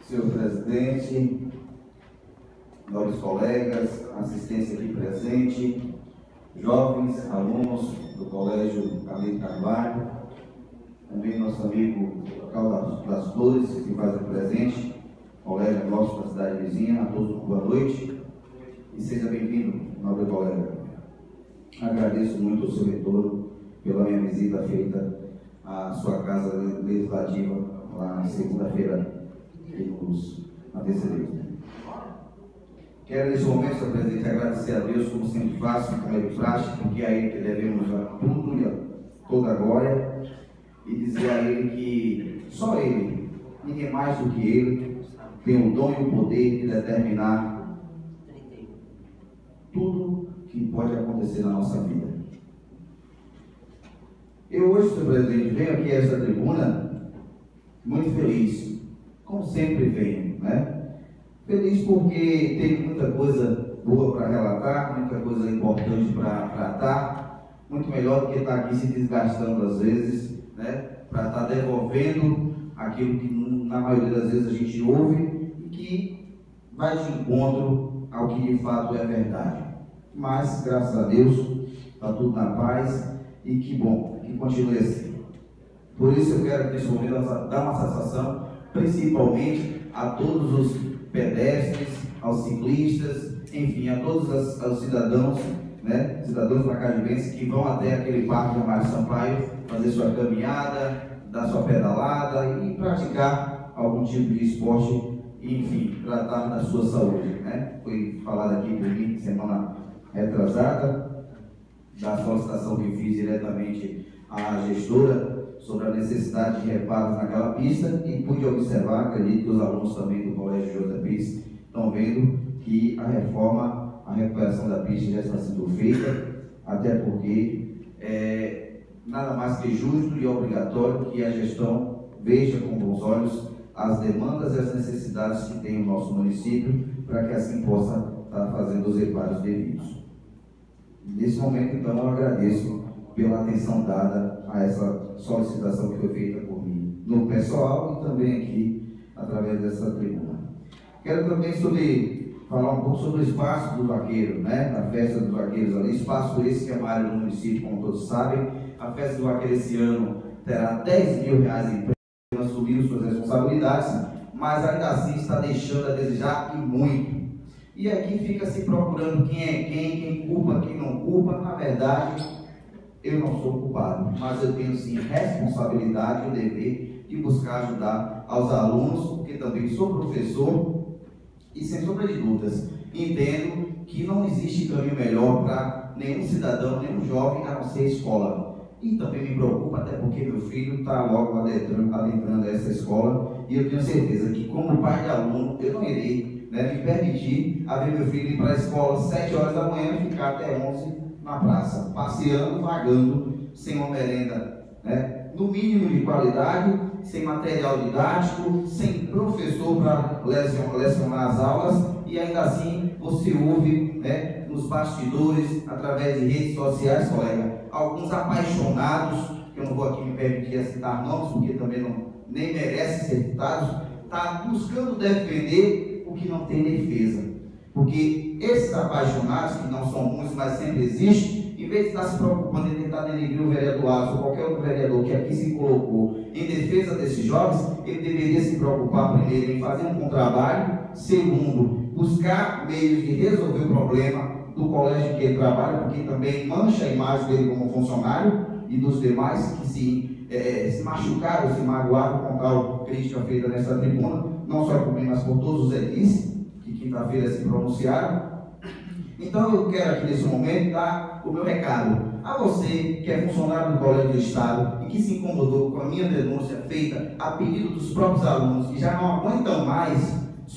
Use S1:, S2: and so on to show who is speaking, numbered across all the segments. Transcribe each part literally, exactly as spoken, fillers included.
S1: senhor presidente, nobres colegas, assistência aqui presente, jovens, alunos do Colégio Carlito Carvalho, também nosso amigo Cal das Flores, que faz aqui presente, colega nosso da cidade vizinha, a todos boa noite e seja bem-vindo, nobre colega. Agradeço muito ao seu retorno pela minha visita feita à sua casa legislativa lá na segunda-feira que nos antecedeu. Quero nesse momento, senhor presidente, agradecer a Deus, como sempre faço, como é de prática, porque é a Ele que devemos a tudo e a toda a glória, e dizer a Ele que só Ele, ninguém mais do que Ele, tem o dom e o poder de determinar tudo que pode acontecer na nossa vida. Eu hoje, senhor presidente, venho aqui a essa tribuna muito feliz, como sempre venho, né? Feliz porque tem muita coisa boa para relatar, muita coisa importante para tratar, muito melhor do que estar aqui se desgastando às vezes, né? Para estar devolvendo aquilo que na maioria das vezes a gente ouve e que vai de encontro ao que de fato é verdade. Mas, graças a Deus, está tudo na paz e que bom, que continue assim. Por isso eu quero nesse momento dar uma satisfação, principalmente a todos os pedestres, aos ciclistas, enfim, a todos os, os cidadãos, né, cidadãos macajibenses que vão até aquele parque de Mário Sampaio fazer sua caminhada, dar sua pedalada e praticar algum tipo de esporte, enfim, tratar da sua saúde, né? Foi falado aqui por mim semana retrasada, da solicitação que fiz diretamente à gestora sobre a necessidade de reparos naquela pista e pude observar, acredito que os alunos também do Colégio José Pires estão vendo que a reforma, a recuperação da pista já está sendo feita, até porque é nada mais que justo e obrigatório que a gestão veja com bons olhos as demandas e as necessidades que tem o nosso município para que assim possa estar fazendo os reparos devidos. Nesse momento, então, eu agradeço pela atenção dada a essa solicitação que foi feita por mim, no pessoal e também aqui, através dessa tribuna. Quero também sobre, falar um pouco sobre o espaço do vaqueiro, né? Da festa dos vaqueiros ali, espaço esse que é uma área do município, como todos sabem. A festa do vaqueiro esse ano terá dez mil reais em prêmio, assumindo suas responsabilidades, mas ainda assim está deixando a desejar e muito. E aqui fica se procurando quem é quem, quem culpa, quem não culpa. Na verdade, eu não sou culpado, mas eu tenho sim responsabilidade e o dever de buscar ajudar aos alunos, porque também sou professor e, sem sombra de dúvidas, entendo que não existe caminho melhor para nenhum cidadão, nenhum jovem, a não ser a escola. E também me preocupa, até porque meu filho está logo adentrando, adentrando essa escola, e eu tenho certeza que, como pai de aluno, eu não irei né, me permitir a ver meu filho ir para a escola às sete horas da manhã e ficar até onze na praça, passeando, vagando, sem uma merenda, né, no mínimo de qualidade, sem material didático, sem professor para lecionar as aulas, e ainda assim você ouve, né, nos bastidores, através de redes sociais, colega, alguns apaixonados, que eu não vou aqui me permitir a citar nomes, porque também não, nem merece ser citados, está buscando defender o que não tem defesa. Porque esses apaixonados, que não são muitos, mas sempre existem, em vez de estar se preocupando em tentar denegrir o vereador Alisson ou qualquer outro vereador que aqui se colocou em defesa desses jovens, ele deveria se preocupar primeiro em fazer um bom trabalho, segundo, buscar meios de resolver o problema do colégio que ele trabalha, porque também mancha a imagem dele como funcionário e dos demais que se, é, se machucaram, se magoaram com tal crítica feita nessa tribuna, não só por mim, mas por todos os edis que quinta-feira se pronunciaram. Então eu quero aqui nesse momento dar o meu recado a você que é funcionário do Colégio do Estado e que se incomodou com a minha denúncia feita a pedido dos próprios alunos que já não aguentam mais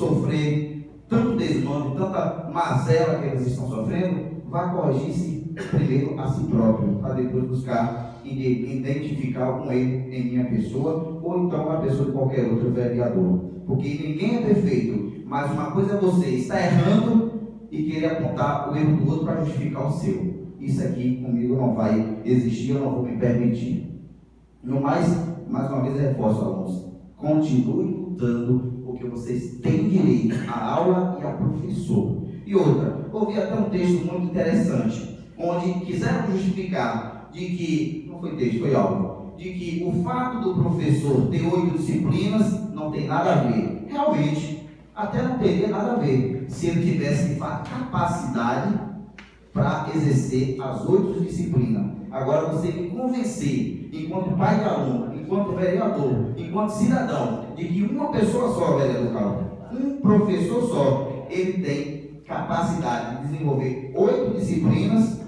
S1: sofrer tanto desmando, tanta mazela que eles estão sofrendo. Vá corrigir-se primeiro a si próprio, para depois buscar identificar algum erro em minha pessoa ou então na pessoa de qualquer outro vereador, porque ninguém é perfeito, mas uma coisa é você estar errando e querer apontar o erro do outro para justificar o seu. Isso aqui comigo não vai existir, eu não vou me permitir. No mais, mais uma vez reforço, alunos, continue lutando, porque você vocês têm direito à aula e ao professor. E outra, ouvi até um texto muito interessante, onde quiseram justificar de que, não foi texto, foi algo, de que o fato do professor ter oito disciplinas não tem nada a ver. Realmente, até não teria nada a ver, se ele tivesse, de fato, capacidade para exercer as oito disciplinas. Agora, você me convencer, enquanto pai de aluno, enquanto vereador, enquanto cidadão, de que uma pessoa só, vereador Carlos, um professor só, ele tem capacidade de desenvolver oito disciplinas.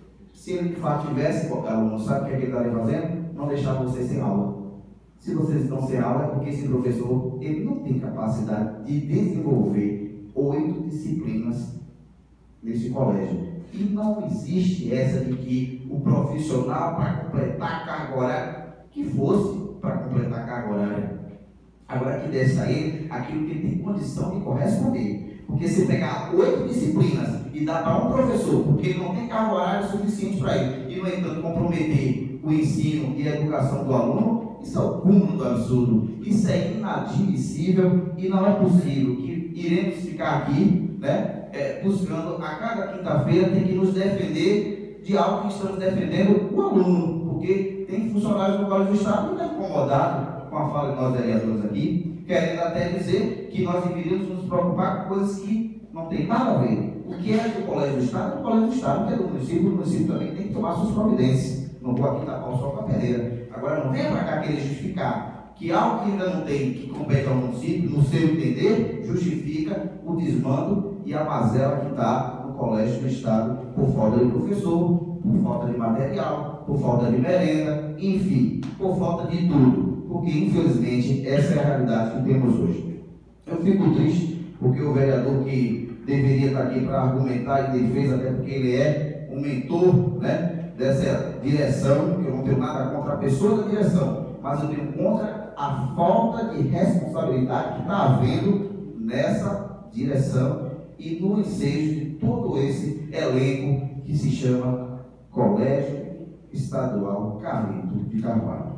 S1: Se ele de fato tivesse, aluno, sabe o que, é que ele estaria fazendo? Não deixar vocês sem aula. Se vocês estão sem aula, é porque esse professor ele não tem capacidade de desenvolver oito disciplinas nesse colégio. E não existe essa de que o profissional, para completar a carga horária, que fosse para completar a carga horária, agora que desse a ele aquilo que ele tem condição de corresponder. Porque se pegar oito disciplinas e dar para um professor, porque ele não tem carga horária suficiente para ele, e no entanto comprometer o ensino e a educação do aluno, isso é o cúmulo do absurdo. Isso é inadmissível e não é possível que iremos ficar aqui, né? É, buscando a cada quinta-feira ter que nos defender de algo que estamos defendendo o aluno, porque tem funcionários do Colégio do Estado que estão incomodados com a fala de nós vereadores aqui, querendo até dizer que nós deveríamos nos preocupar com coisas que não tem nada a ver. O que é do Colégio do Estado é do Colégio do Estado, o que é do município, o município também tem que tomar suas providências. Não vou aqui tapar o sol com a peneira. Agora não venha para cá querer justificar que algo que ainda não tem, que compete ao município, no seu entender, justifica o desmando e a mazela que está no Colégio do Estado por falta de professor, por falta de material, por falta de merenda, enfim, por falta de tudo. Porque, infelizmente, essa é a realidade que temos hoje. Eu fico triste porque o vereador que deveria estar aqui para argumentar em defesa, até porque ele é um mentor, né, dessa direção, que eu não tenho nada contra a pessoa da direção, mas eu tenho contra a falta de responsabilidade que está havendo nessa direção e no ensejo de todo esse elenco que se chama Colégio Estadual Carlito de Carvalho.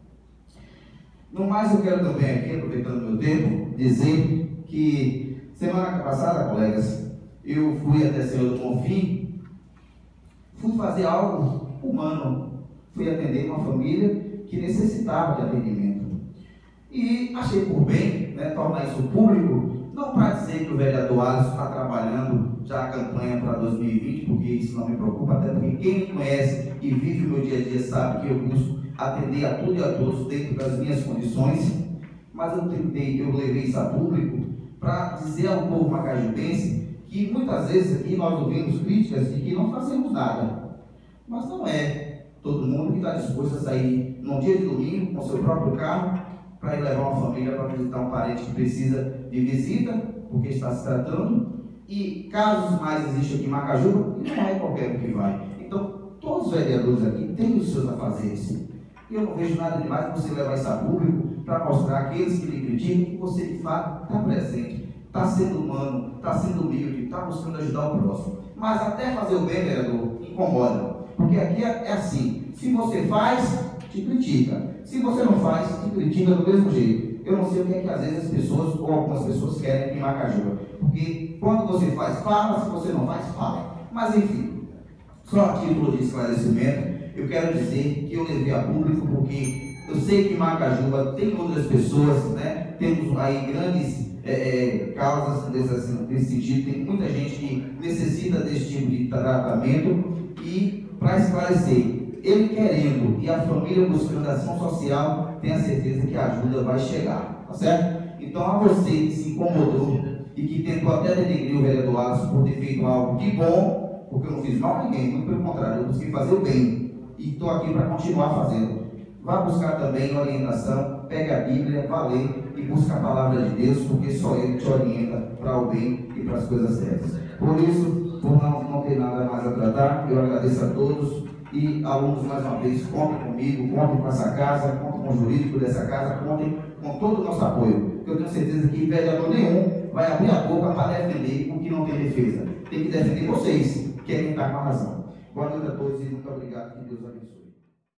S1: No mais, eu quero também aqui, aproveitando meu tempo, dizer que semana passada, colegas, eu fui até Senhor do Bonfim, fui fazer algo humano, fui atender uma família que necessitava de atendimento. E achei por bem, né, tornar isso público, não para dizer que o vereador Alisson está trabalhando já a campanha para dois mil e vinte, porque isso não me preocupa, até porque quem me conhece e vive o meu dia a dia sabe que eu busco atender a tudo e a todos dentro das minhas condições, mas eu tentei, eu levei isso a público para dizer ao povo macajubense que muitas vezes aqui nós ouvimos críticas de que não fazemos nada, mas não é todo mundo que está disposto a sair num dia de domingo com seu próprio carro para ir levar uma família para visitar um parente que precisa de visita, porque está se tratando, e casos mais existem aqui em Macajuba, e não é qualquer um que vai. Então, todos os vereadores aqui têm os seus afazeres. E eu não vejo nada demais você levar isso a público para mostrar àqueles que lhe criticam que você, de fato, está presente, está sendo humano, está sendo humilde, está buscando ajudar o próximo. Mas até fazer o bem, vereador, incomoda. Porque aqui é assim, se você faz, te critica. Se você não faz, te critica do mesmo jeito. Eu não sei o que é que às vezes as pessoas, ou algumas pessoas querem em Macajuba. Porque quando você faz, fala, se você não faz, fala. Mas enfim, só a título de esclarecimento, eu quero dizer que eu levei a público porque eu sei que em Macajuba tem outras pessoas, né? Temos aí grandes é, é, causas desse, desse sentido, tem muita gente que necessita desse tipo de tratamento e, para esclarecer, ele querendo e a família buscando ação social, tenha certeza que a ajuda vai chegar, tá certo? Então, a você que se incomodou e que tentou até denegrir o vereador Alisson por ter feito algo de bom, porque eu não fiz mal a ninguém, muito pelo contrário, eu busquei fazer o bem e estou aqui para continuar fazendo. Vá buscar também orientação, pegue a Bíblia, vá ler e busque a palavra de Deus, porque só Ele te orienta para o bem e para as coisas certas. Por isso, por não, não ter nada mais a tratar, eu agradeço a todos. E alunos, mais uma vez, contem comigo, contem com essa casa, contem com o jurídico dessa casa, contem com todo o nosso apoio. Porque eu tenho certeza que vereador nenhum vai abrir a boca para defender o que não tem defesa. Tem que defender vocês, que é quem está com a razão. Boa noite a todos e muito obrigado. Que Deus abençoe.